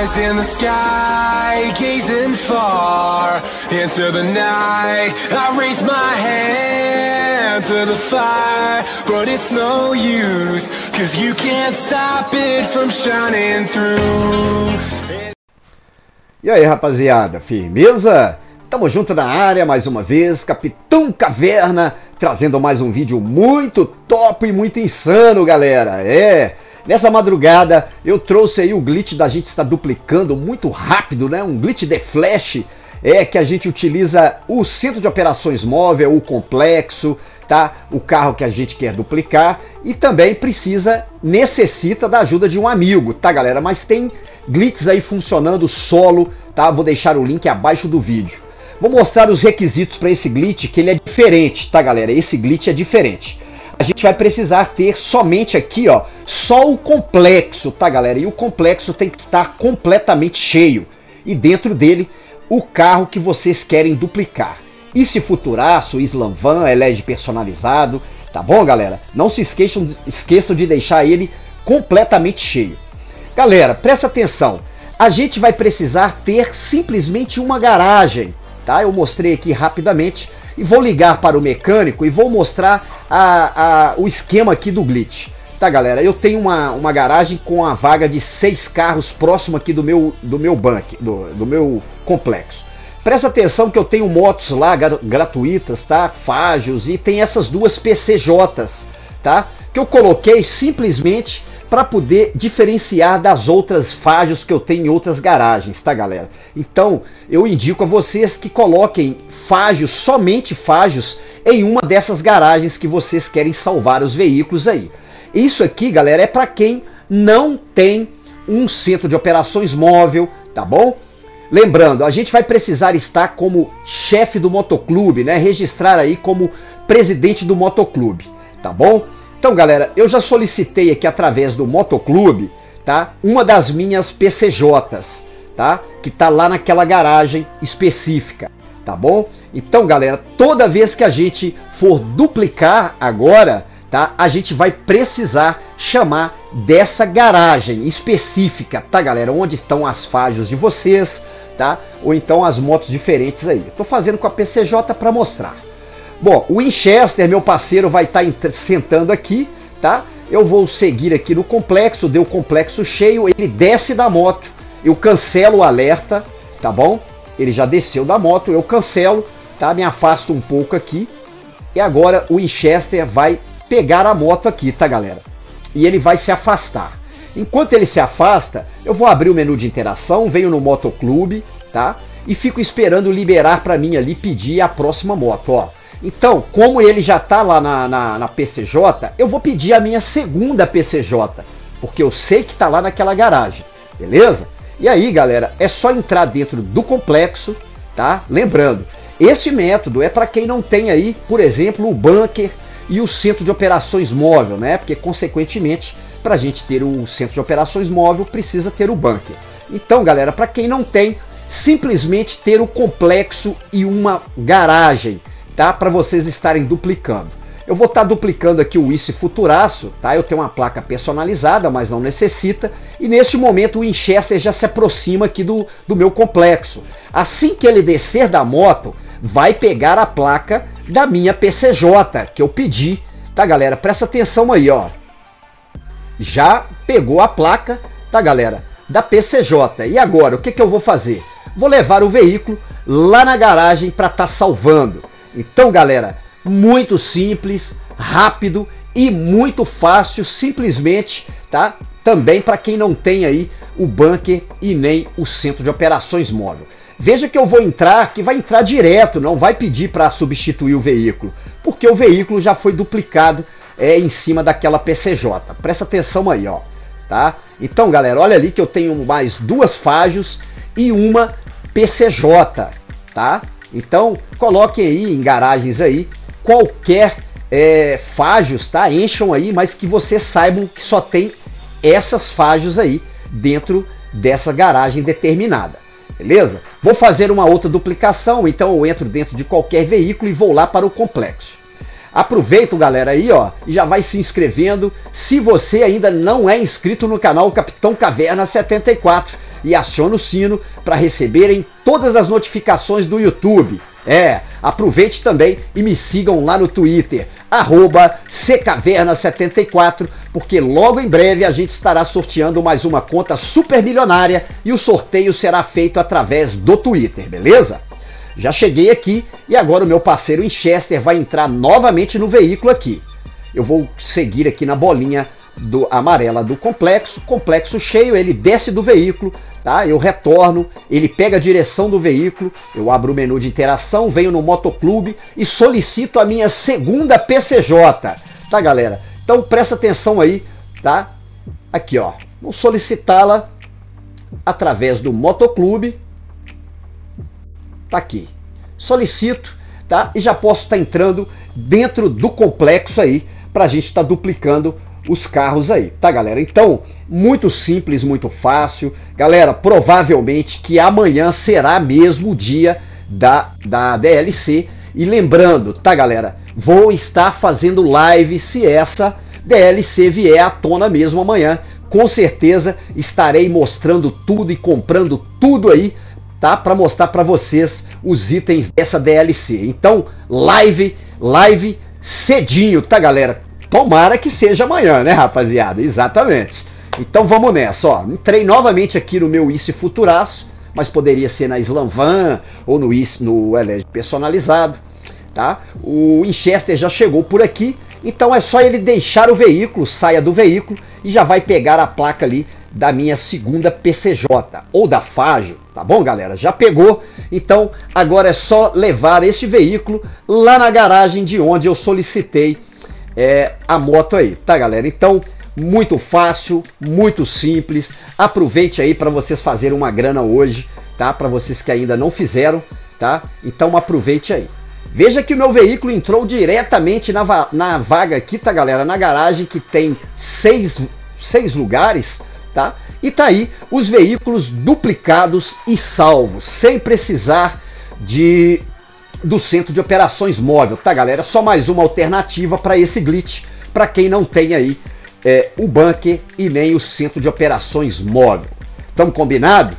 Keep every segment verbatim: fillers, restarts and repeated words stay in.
eyes in the sky, gazing far into the night. I raise my hand to the fire, but it's no use, cause you can't stop it from shining through. E aí, rapaziada, firmeza? Tamo junto na área mais uma vez, Capitão Caverna, trazendo mais um vídeo muito top e muito insano, galera. É, nessa madrugada eu trouxe aí o glitch da gente estar duplicando muito rápido, né? Um glitch de flash, é que a gente utiliza o centro de operações móvel, o complexo, tá? O carro que a gente quer duplicar e também precisa, necessita da ajuda de um amigo, tá, galera? Mas tem glitches aí funcionando solo, tá? Vou deixar o link abaixo do vídeo. Vou mostrar os requisitos para esse glitch, que ele é diferente, tá, galera? Esse glitch é diferente. A gente vai precisar ter somente aqui, ó, só o complexo, tá, galera? E o complexo tem que estar completamente cheio. E dentro dele, o carro que vocês querem duplicar. E se futuraço, Slam Van, L E D personalizado, tá bom, galera? Não se esqueçam, esqueçam de deixar ele completamente cheio. Galera, presta atenção. A gente vai precisar ter simplesmente uma garagem, tá? Eu mostrei aqui rapidamente e vou ligar para o mecânico e vou mostrar a, a, o esquema aqui do glitch. Tá, galera? Eu tenho uma, uma garagem com a vaga de seis carros próximo aqui do meu, do meu bunker, do, do meu complexo. Presta atenção que eu tenho motos lá gratuitas, tá? Fágios, e tem essas duas P C Js, tá? Que eu coloquei simplesmente para poder diferenciar das outras Fágios que eu tenho em outras garagens, tá, galera? Então, eu indico a vocês que coloquem Fágios, somente Fágios, em uma dessas garagens que vocês querem salvar os veículos aí. Isso aqui, galera, é para quem não tem um centro de operações móvel, tá bom? Lembrando, a gente vai precisar estar como chefe do motoclube, né? Registrar aí como presidente do motoclube, tá bom? Então, galera, eu já solicitei aqui através do motoclube, tá? Uma das minhas P C Js, tá? Que tá lá naquela garagem específica, tá bom? Então, galera, toda vez que a gente for duplicar agora, tá? A gente vai precisar chamar dessa garagem específica, tá, galera? Onde estão as Fágios de vocês, tá? Ou então as motos diferentes aí. Tô fazendo com a P C J para mostrar. Bom, o Winchester, meu parceiro, vai estar tá sentando aqui, tá? Eu vou seguir aqui no complexo, deu o complexo cheio, ele desce da moto, eu cancelo o alerta, tá bom? Ele já desceu da moto, eu cancelo, tá? Me afasto um pouco aqui. E agora o Winchester vai pegar a moto aqui, tá, galera? E ele vai se afastar. Enquanto ele se afasta, eu vou abrir o menu de interação, venho no motoclube, tá? E fico esperando liberar para mim ali, pedir a próxima moto, ó. Então, como ele já tá lá na, na, na P C J, eu vou pedir a minha segunda P C J, porque eu sei que tá lá naquela garagem, beleza? E aí, galera, é só entrar dentro do complexo, tá? Lembrando, esse método é para quem não tem aí, por exemplo, o bunker e o centro de operações móvel, né? Porque, consequentemente, para a gente ter o centro de operações móvel, precisa ter o bunker. Então, galera, para quem não tem, simplesmente ter o complexo e uma garagem, tá? Para vocês estarem duplicando. Eu vou estar tá duplicando aqui o Wiss Futuraço, tá? Eu tenho uma placa personalizada, mas não necessita. E neste momento o Winchester já se aproxima aqui do, do meu complexo. Assim que ele descer da moto, vai pegar a placa da minha P C J, que eu pedi, tá, galera? Presta atenção aí, ó. Já pegou a placa, tá, galera? Da P C J. E agora, o que que eu vou fazer? Vou levar o veículo lá na garagem para estar tá salvando. Então, galera, muito simples, rápido e muito fácil, simplesmente, tá? Também para quem não tem aí o bunker e nem o centro de operações móvel. Veja que eu vou entrar, que vai entrar direto, não vai pedir para substituir o veículo, porque o veículo já foi duplicado é, em cima daquela P C J. Presta atenção aí, ó, tá? Então, galera, olha ali que eu tenho mais duas Fágios e uma P C J, tá? Então, coloquem aí em garagens aí qualquer é, Fágios, tá? Encham aí, mas que vocês saibam que só tem essas Fágios aí dentro dessa garagem determinada. Beleza? Vou fazer uma outra duplicação, então eu entro dentro de qualquer veículo e vou lá para o complexo. Aproveita, galera, aí, ó, e já vai se inscrevendo. Se você ainda não é inscrito no canal Capitão Caverna setenta e quatro, e aciona o sino para receberem todas as notificações do YouTube. É, aproveite também e me sigam lá no Twitter, arroba C Caverna setenta e quatro, porque logo em breve a gente estará sorteando mais uma conta super milionária e o sorteio será feito através do Twitter, beleza? Já cheguei aqui e agora o meu parceiro Winchester vai entrar novamente no veículo aqui. Eu vou seguir aqui na bolinha do, amarela do complexo, complexo cheio, ele desce do veículo, tá? Eu retorno, ele pega a direção do veículo, eu abro o menu de interação, venho no Motoclube e solicito a minha segunda P C J, tá, galera? Então presta atenção aí, tá? Aqui, ó, vou solicitá-la através do Motoclube, tá aqui, solicito, tá? E já posso estar entrando dentro do complexo aí, pra gente estar duplicando os carros aí, tá, galera? Então, muito simples, muito fácil. Galera, provavelmente que amanhã será mesmo o dia da, da D L C. E lembrando, tá, galera? Vou estar fazendo live se essa D L C vier à tona mesmo amanhã. Com certeza estarei mostrando tudo e comprando tudo aí, tá? Para mostrar para vocês os itens dessa D L C. Então, live, live cedinho, tá, galera? Tomara que seja amanhã, né, rapaziada? Exatamente. Então vamos nessa, ó. Entrei novamente aqui no meu Easy Futuraço, mas poderia ser na Slamvan ou no Easy, no Elege personalizado, tá? O Winchester já chegou por aqui, então é só ele deixar o veículo, saia do veículo e já vai pegar a placa ali da minha segunda P C J ou da Fajo, tá bom, galera? Já pegou, então agora é só levar este veículo lá na garagem de onde eu solicitei É, a moto aí, tá, galera? Então, muito fácil, muito simples. Aproveite aí para vocês fazerem uma grana hoje, tá? Para vocês que ainda não fizeram, tá? Então aproveite aí. Veja que o meu veículo entrou diretamente na, va na vaga aqui, tá, galera? Na garagem que tem seis, seis lugares, tá? E tá aí os veículos duplicados e salvos, sem precisar de... do centro de operações móvel, tá, galera? Só mais uma alternativa para esse glitch, para quem não tem aí é, o bunker e nem o centro de operações móvel. Tamo combinado?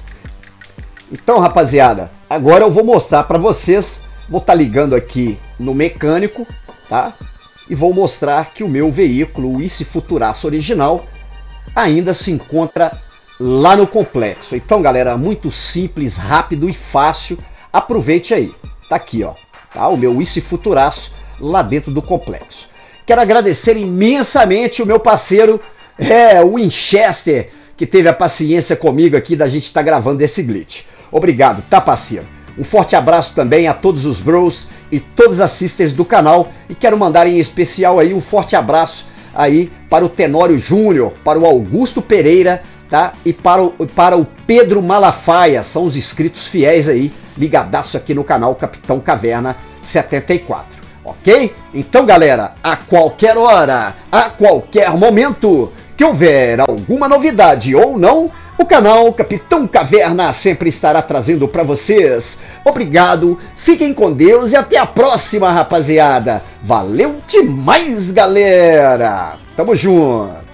Então, rapaziada, agora eu vou mostrar para vocês, vou estar tá ligando aqui no mecânico, tá? E vou mostrar que o meu veículo, o Easy Futuraço original, ainda se encontra lá no complexo. Então, galera, muito simples, rápido e fácil. Aproveite aí. Tá aqui, ó, tá? O meu Easy Futuraço lá dentro do complexo. Quero agradecer imensamente o meu parceiro, é, o Winchester, que teve a paciência comigo aqui da gente estar tá gravando esse glitch. Obrigado, tá, parceiro? Um forte abraço também a todos os bros e todas as sisters do canal. E quero mandar em especial aí um forte abraço aí para o Tenório Júnior, para o Augusto Pereira, tá? E para o, para o Pedro Malafaia, são os inscritos fiéis aí, ligadaço aqui no canal Capitão Caverna setenta e quatro, ok? Então, galera, a qualquer hora, a qualquer momento que houver alguma novidade ou não, o canal Capitão Caverna sempre estará trazendo para vocês. Obrigado, fiquem com Deus e até a próxima, rapaziada. Valeu demais, galera! Tamo junto!